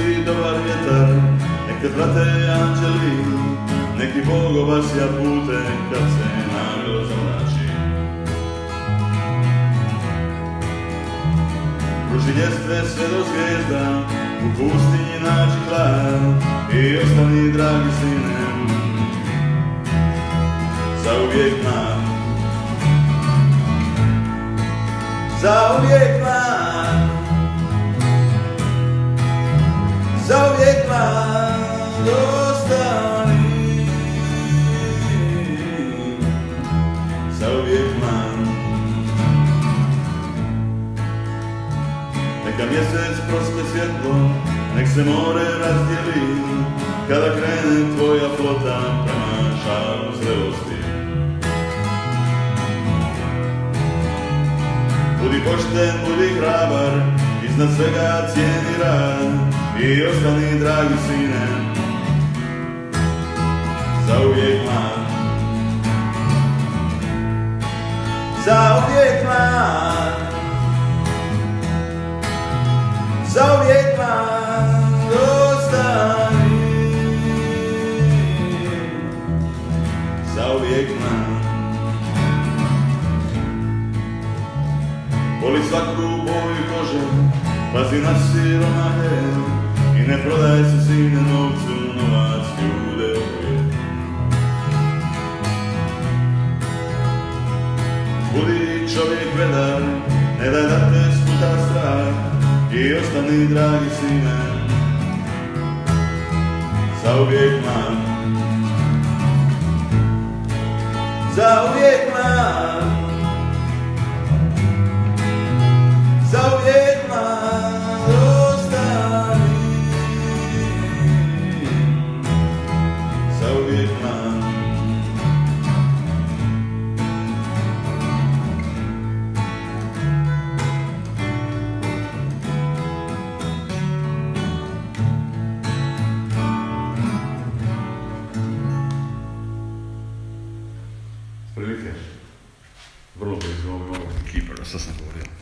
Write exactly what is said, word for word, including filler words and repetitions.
si dobar vjetar, nek te prate anđeli, neki Bog obasja pute kad se naglo zamrači. Pruži ljestve sve do zvijezda, u pustinji nađi hlad i ostani dragi sine, zauvijek mlad. Zauvijek mlad, zauvijek mlad ostani, zauvijek mlad. Neka mjesec prospe svjetlo, nek se more razdijeli, kada krene tvoja flota prema šalu zrelosti. Budi pošten, budi hrabar, iznad svega cijeni rad i ostani, dragi sine, zauvijek mlad. Zauvijek mlad, zauvijek mlad ostani, zauvijek mlad. Voli svaku boju kože, pazi na siromahe i ne prodaj se, sine, novcu, novac ljude opije. Budi čovjek vedar, ne daj da te sputa strah i ostani, dragi sine, zauvijek mlad. Zauvijek mlad, zauvijek mlad ostani, zauvijek mlad. Prilike, vrlo blizu ovog keepera, sad sam govorio.